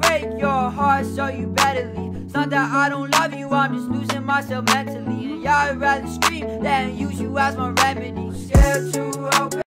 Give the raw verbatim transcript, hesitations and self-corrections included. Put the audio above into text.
break your heart, so you better leave. It's not that I don't love you, I'm just losing myself mentally. And yeah, I'd rather scream than use you as my remedy. Scared to open